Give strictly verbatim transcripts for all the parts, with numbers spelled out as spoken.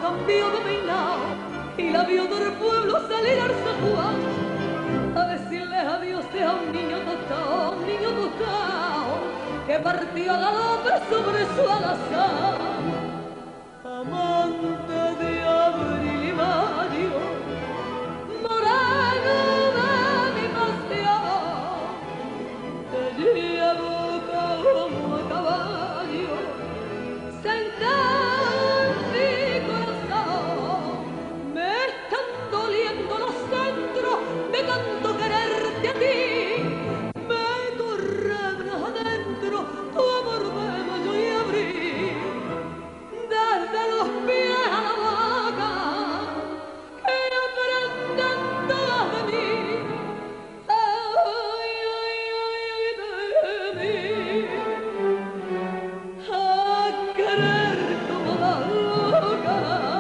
cambió de peinado y la vio del pueblo salir al San Juan a decirle adiós a un niño tostado, un niño tostado que partió a galope sobre su alazán. Amante de abril y mayo, moreno de mi pasión, te llevo como a caballo, sentado en mi corazón. Me están doliendo los centros de tanto quererte a ti, me correbras adentro tu amor de mayo y abril, desde los pies a la boca que aprenden todas de mí. Ay, ay, ay, ay, de mí a querer como la loca.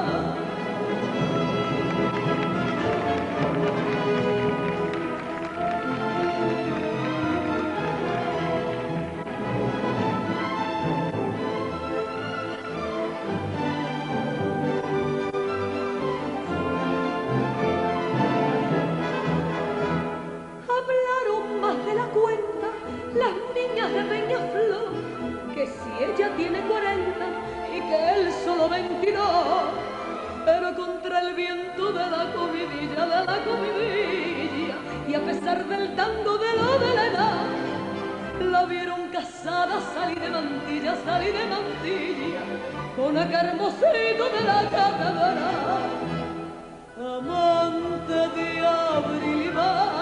Hablaron más de la cuenta las niñas de Peñaflor, que si ella tiene cuarenta y que él solo veintidós, pero contra el viento de la comidilla, de la comidilla, y a pesar del tango de lo de la edad, la vieron casada, salí de mantilla, salí de mantilla, con aquel hermosito de la catedral. Amante de abril y mayo,